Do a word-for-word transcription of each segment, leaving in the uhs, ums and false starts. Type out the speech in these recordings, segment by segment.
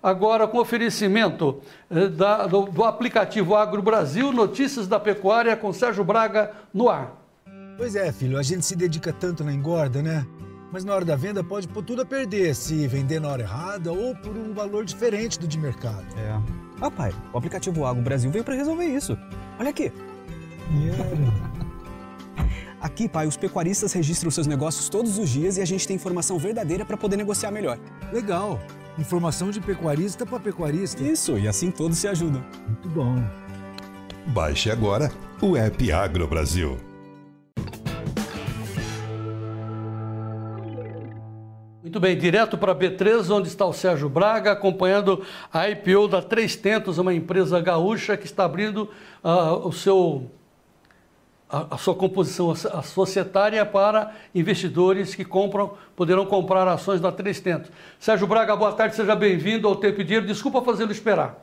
agora com oferecimento eh, da, do, do aplicativo Agro Brasil, notícias da pecuária com Sérgio Braga no ar. Pois é, filho, a gente se dedica tanto na engorda, né? Mas na hora da venda pode pôr tudo a perder se vender na hora errada ou por um valor diferente do de mercado. É. Ah, pai, o aplicativo Agro Brasil veio para resolver isso. Olha aqui. Yeah. Aqui, pai, os pecuaristas registram seus negócios todos os dias e a gente tem informação verdadeira para poder negociar melhor. Legal. Informação de pecuarista para pecuarista. Isso, e assim todos se ajudam. Muito bom. Baixe agora o app Agro Brasil. Muito bem, direto para B três, onde está o Sérgio Braga, acompanhando a I P O da três tentos, uma empresa gaúcha que está abrindo uh, o seu... a sua composição a societária para investidores que compram, poderão comprar ações da três tentos. Sérgio Braga, boa tarde, seja bem-vindo ao Tempo e Dinheiro. Desculpa fazê-lo esperar.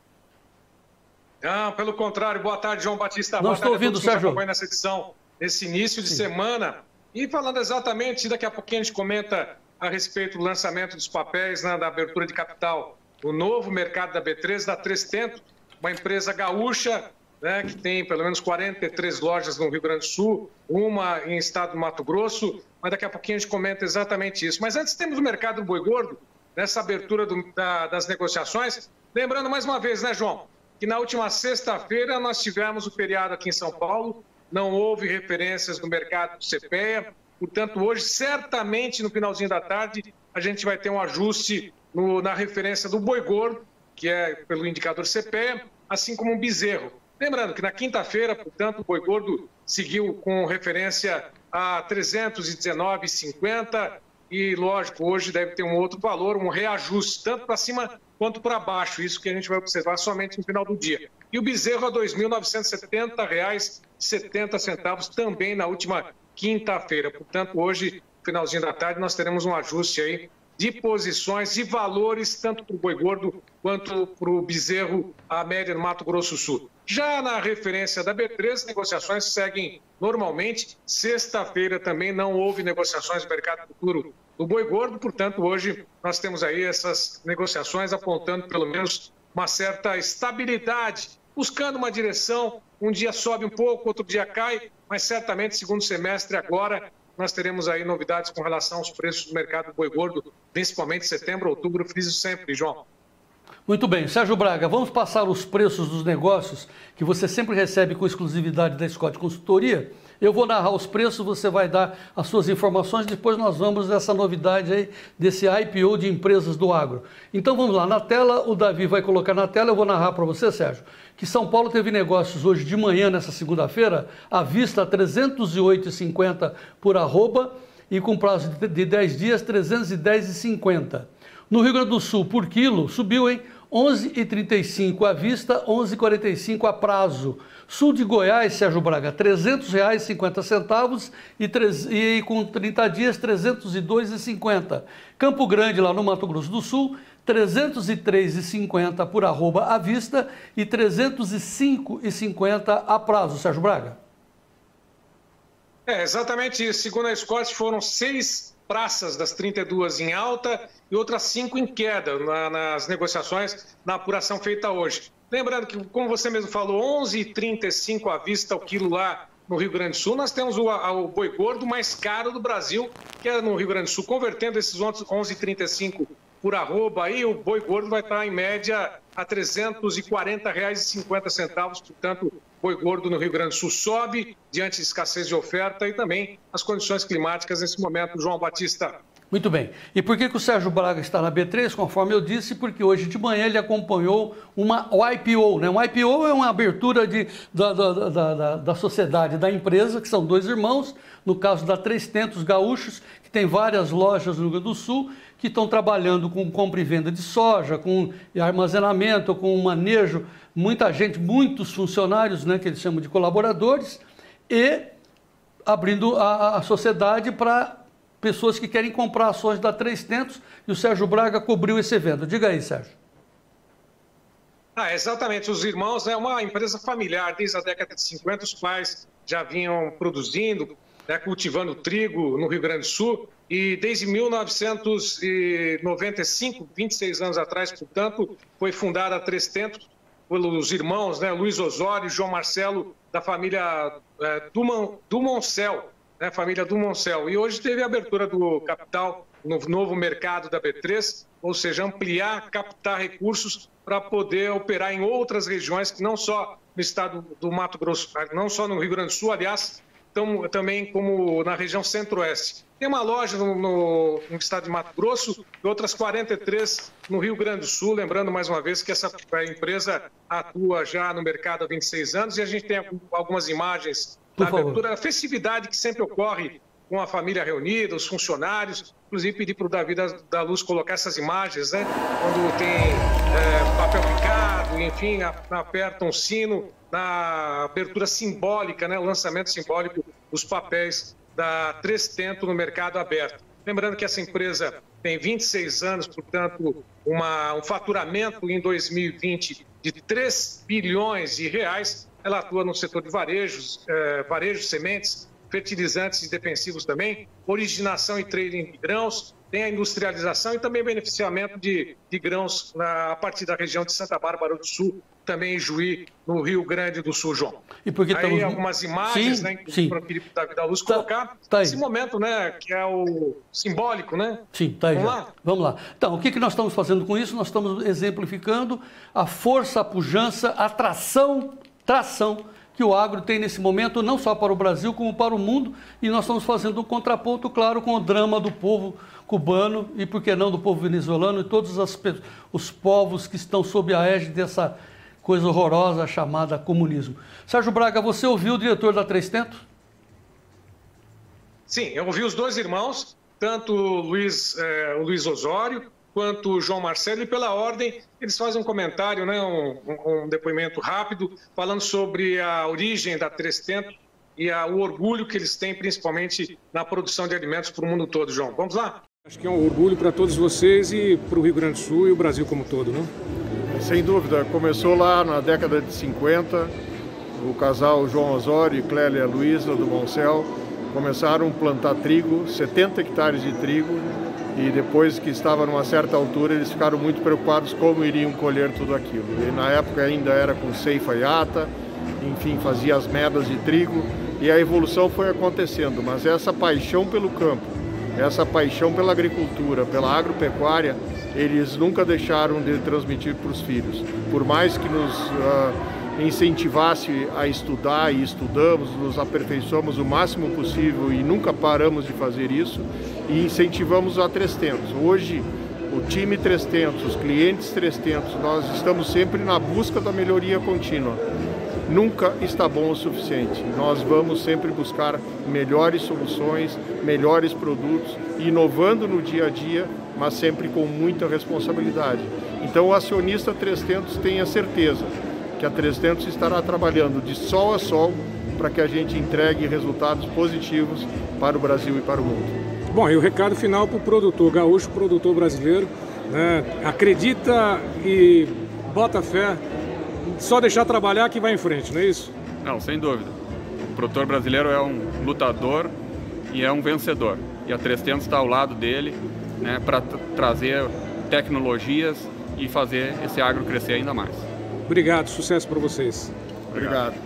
Não, pelo contrário, boa tarde, João Batista. Não estou ouvindo, Sérgio. Acompanha nessa edição, nesse início de Sim. semana. E falando exatamente, daqui a pouquinho a gente comenta a respeito do lançamento dos papéis, né, da abertura de capital, o novo mercado da B três, da três tentos, uma empresa gaúcha, né, que tem pelo menos quarenta e três lojas no Rio Grande do Sul, uma em estado do Mato Grosso, mas daqui a pouquinho a gente comenta exatamente isso. Mas antes temos o mercado do boi gordo, nessa abertura do, da, das negociações. Lembrando mais uma vez, né, João, que na última sexta-feira nós tivemos o feriado aqui em São Paulo, não houve referências no mercado do CEPEA, portanto hoje, certamente no finalzinho da tarde, a gente vai ter um ajuste no, na referência do boi gordo, que é pelo indicador CEPEA, assim como um bezerro. Lembrando que na quinta-feira, portanto, o boi gordo seguiu com referência a trezentos e dezenove reais e cinquenta centavos e, lógico, hoje deve ter um outro valor, um reajuste, tanto para cima quanto para baixo, isso que a gente vai observar somente no final do dia. E o bezerro a dois mil novecentos e setenta reais e setenta centavos também na última quinta-feira. Portanto, hoje, finalzinho da tarde, nós teremos um ajuste aí de posições e valores, tanto para o boi gordo quanto para o bezerro, a média no Mato Grosso do Sul. Já na referência da B três, negociações seguem normalmente. Sexta-feira também não houve negociações no mercado futuro do boi gordo, portanto, hoje nós temos aí essas negociações apontando pelo menos uma certa estabilidade, buscando uma direção. Um dia sobe um pouco, outro dia cai, mas certamente, segundo semestre agora, nós teremos aí novidades com relação aos preços do mercado do boi gordo, principalmente setembro, outubro, friso sempre, João. Muito bem. Sérgio Braga, vamos passar os preços dos negócios que você sempre recebe com exclusividade da Scott Consultoria. Eu vou narrar os preços, você vai dar as suas informações, depois nós vamos nessa novidade aí, desse I P O de empresas do agro. Então vamos lá, na tela, o Davi vai colocar na tela, eu vou narrar para você, Sérgio, que São Paulo teve negócios hoje de manhã, nessa segunda-feira, à vista trezentos e oito reais e cinquenta centavos por arroba e com prazo de dez dias, trezentos e dez reais e cinquenta centavos. No Rio Grande do Sul, por quilo, subiu em onze reais e trinta e cinco centavos à vista, onze reais e quarenta e cinco centavos a prazo. Sul de Goiás, Sérgio Braga, trezentos reais e cinquenta centavos e, e com trinta dias, trezentos e dois reais e cinquenta centavos. Campo Grande, lá no Mato Grosso do Sul, trezentos e três reais e cinquenta centavos por arroba à vista e trezentos e cinco reais e cinquenta centavos a prazo, Sérgio Braga. É, exatamente isso. Segundo a Scott, foram seis praças das trinta e duas em alta e outras cinco em queda na, nas negociações, na apuração feita hoje. Lembrando que, como você mesmo falou, onze reais e trinta e cinco centavos à vista o quilo lá no Rio Grande do Sul. Nós temos o, o boi gordo mais caro do Brasil, que é no Rio Grande do Sul, convertendo esses onze reais e trinta e cinco centavos por arroba, aí o boi gordo vai estar em média a trezentos e quarenta reais e cinquenta centavos, portanto, boi gordo no Rio Grande do Sul sobe diante de escassez de oferta e também as condições climáticas nesse momento, João Batista. Muito bem. E por que, que o Sérgio Braga está na B três? Conforme eu disse, porque hoje de manhã ele acompanhou uma I P O, né? Um I P O é uma abertura de, da, da, da, da, da sociedade, da empresa, que são dois irmãos, no caso da três tentos Gaúchos, que tem várias lojas no Rio Grande do Sul, que estão trabalhando com compra e venda de soja, com armazenamento, com manejo, muita gente, muitos funcionários, né, que eles chamam de colaboradores, e abrindo a, a sociedade para pessoas que querem comprar ações da três tentos, e o Sérgio Braga cobriu esse evento. Diga aí, Sérgio. Ah, exatamente. Os irmãos é uma empresa familiar. Desde a década de cinquenta, os pais já vinham produzindo, né, cultivando trigo no Rio Grande do Sul, e desde mil novecentos e noventa e cinco, vinte e seis anos atrás, portanto, foi fundada a Trestentos pelos irmãos, né, Luiz Osório e João Marcelo, da família é, Dumoncel, né, família Dumoncel. E hoje teve a abertura do capital no novo mercado da B três, ou seja, ampliar, captar recursos para poder operar em outras regiões, que não só no estado do Mato Grosso, não só no Rio Grande do Sul, aliás, tão, também como na região centro-oeste. Tem uma loja no, no, no estado de Mato Grosso e outras quarenta e três no Rio Grande do Sul, lembrando mais uma vez que essa empresa atua já no mercado há vinte e seis anos, e a gente tem algumas imagens da abertura, a festividade que sempre ocorre com a família reunida, os funcionários, inclusive pedir para o Davi da, da Luz colocar essas imagens, né? Quando tem é, papel picado, enfim, aperta um sino, na abertura simbólica, né? O lançamento simbólico dos papéis da Trestento no mercado aberto. Lembrando que essa empresa tem vinte e seis anos, portanto, uma, um faturamento em dois mil e vinte de três bilhões de reais. Ela atua no setor de varejos, é, varejos, sementes, fertilizantes e defensivos também, originação e trading de grãos, tem a industrialização e também beneficiamento de, de grãos na, a partir da região de Santa Bárbara do Sul, também em Juí, no Rio Grande do Sul, João. E porque aí estamos... algumas imagens, sim, né, sim. para o Davi da Luz tá, colocar tá esse momento, né, que é o simbólico, né? Sim, tá aí. Vamos já. lá? Vamos lá. Então, o que, que nós estamos fazendo com isso? Nós estamos exemplificando a força, a pujança, a tração, tração que o agro tem nesse momento, não só para o Brasil, como para o mundo, e nós estamos fazendo um contraponto, claro, com o drama do povo cubano e, por que não, do povo venezuelano e todos as, os povos que estão sob a égide dessa coisa horrorosa chamada comunismo. Sérgio Braga, você ouviu o diretor da Trestento? Sim, eu ouvi os dois irmãos, tanto o Luiz, eh, o Luiz Osório quanto o João Marcelo, e pela ordem eles fazem um comentário, né, um, um depoimento rápido, falando sobre a origem da Trestento e a, o orgulho que eles têm, principalmente na produção de alimentos para o mundo todo. João, vamos lá? Acho que é um orgulho para todos vocês e para o Rio Grande do Sul e o Brasil como todo, né? Sem dúvida, começou lá na década de cinquenta, o casal João Osório e Clélia Luiza do Moncel começaram a plantar trigo, setenta hectares de trigo, e depois que estava numa certa altura eles ficaram muito preocupados como iriam colher tudo aquilo. E na época ainda era com ceifa e ata, enfim, fazia as medas de trigo, e a evolução foi acontecendo, mas essa paixão pelo campo, essa paixão pela agricultura, pela agropecuária, eles nunca deixaram de transmitir para os filhos. Por mais que nos uh, incentivasse a estudar, e estudamos, nos aperfeiçoamos o máximo possível e nunca paramos de fazer isso, e incentivamos a Trestentos. Hoje, o time Trestentos, os clientes Trestentos, nós estamos sempre na busca da melhoria contínua. Nunca está bom o suficiente. Nós vamos sempre buscar melhores soluções, melhores produtos, inovando no dia a dia, mas sempre com muita responsabilidade. Então, o acionista Trestentos tenha certeza que a Trestentos estará trabalhando de sol a sol para que a gente entregue resultados positivos para o Brasil e para o mundo. Bom, e o recado final para o produtor gaúcho, produtor brasileiro, né? Acredita e bota fé, só deixar trabalhar que vai em frente, não é isso? Não, sem dúvida. O produtor brasileiro é um lutador e é um vencedor. E a Trestentos está ao lado dele, né, para trazer tecnologias e fazer esse agro crescer ainda mais. Obrigado, sucesso para vocês. Obrigado.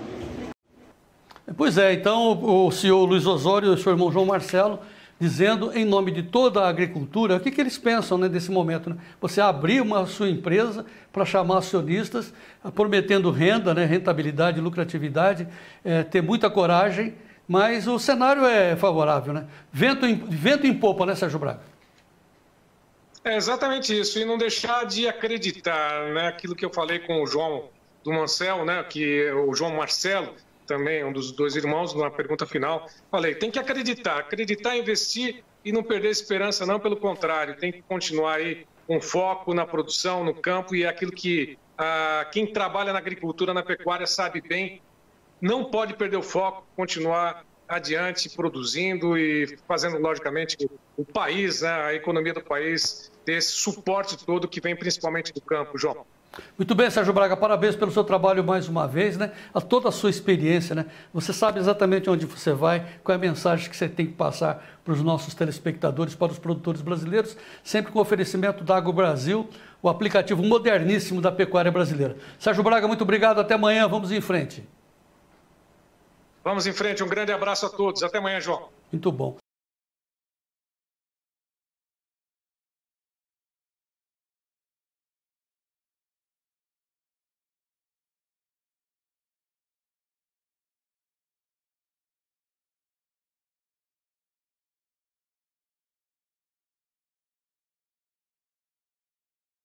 Pois é, então o senhor Luiz Osório e o seu irmão João Marcelo dizendo em nome de toda a agricultura, o que, que eles pensam, né, desse momento, né? Você abrir uma sua empresa para chamar acionistas, prometendo renda, né, rentabilidade, lucratividade, é, ter muita coragem, mas o cenário é favorável, né? Vento em, vento em popa, né, Sérgio Braga? É exatamente isso, e não deixar de acreditar, né, aquilo que eu falei com o João do Mancel, né, que o João Marcelo, também um dos dois irmãos, numa pergunta final, falei, tem que acreditar, acreditar, investir e não perder a esperança, não, pelo contrário, tem que continuar aí com foco na produção, no campo, e é aquilo que ah, quem trabalha na agricultura, na pecuária, sabe bem, não pode perder o foco, continuar adiante, produzindo e fazendo, logicamente, o, o país, né, a economia do país, ter esse suporte todo que vem principalmente do campo, João. Muito bem, Sérgio Braga, parabéns pelo seu trabalho mais uma vez, né? A toda a sua experiência, né? Você sabe exatamente onde você vai, qual é a mensagem que você tem que passar para os nossos telespectadores, para os produtores brasileiros, sempre com oferecimento da Agro Brasil, o aplicativo moderníssimo da pecuária brasileira. Sérgio Braga, muito obrigado, até amanhã, vamos em frente. Vamos em frente, um grande abraço a todos, até amanhã, João. Muito bom.